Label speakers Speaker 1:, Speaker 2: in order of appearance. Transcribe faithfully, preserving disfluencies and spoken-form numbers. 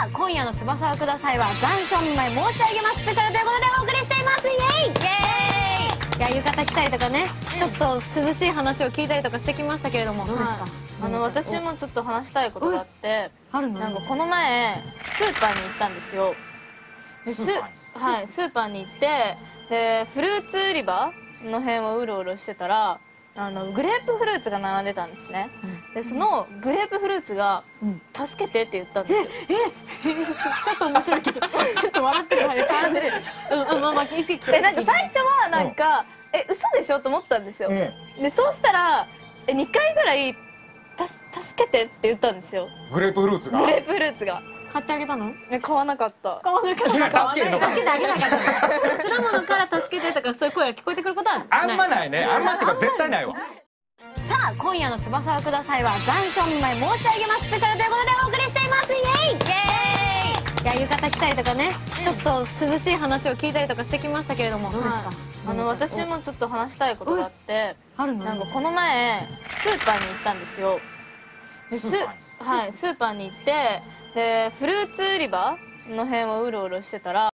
Speaker 1: あ今夜の翼をくださいは残暑見舞い申し上げますスペシャルということでお送りしています。イエイイエーイ。いや浴衣着たりとかね、ちょっと涼しい話を聞いたりとかしてきましたけれども、どうですか？
Speaker 2: あの私もちょっと話したいことがあって、
Speaker 1: あるの？
Speaker 2: なんかこの前スーパーに行ったんですよ。でスはいスーパーに行ってでフルーツ売り場の辺をうろうろしてたらあのグレープフルーツが並んでたんですね。でそのグレープフルーツが「助けて」って言ったんですよ。
Speaker 1: えちょっと面白いけどちょっと笑ってるはずちゃんとうんまあまあ聞いて聞いて。
Speaker 2: でなんか最初はなんか「え嘘でしょ?」と思ったんですよ。でそうしたらにかいぐらい「た助けて」って言ったんですよ。
Speaker 3: グレープフルーツが
Speaker 2: グレープフルーツが。
Speaker 1: 買ってあげたの？
Speaker 2: え買わなかった。
Speaker 1: 買わなかった。
Speaker 3: いや助けんのか。
Speaker 1: 助けてあげなかった。果物から助けてとかそういう声が聞こえてくることはない。
Speaker 3: あんまないね。あんまっていうか絶対ないわ。
Speaker 1: さあ今夜の翼をくださいは残暑見舞い申し上げますスペシャルということでお送りしています。イエイイエーイ。いや浴衣着たりとかね、ちょっと涼しい話を聞いたりとかしてきましたけれども、どうですか？
Speaker 2: あの私もちょっと話したいことがあって、
Speaker 1: あるの？
Speaker 2: なんかこの前スーパーに行ったんですよ。でスはいスーパーに行ってでフルーツ売り場の辺をうろうろしてたら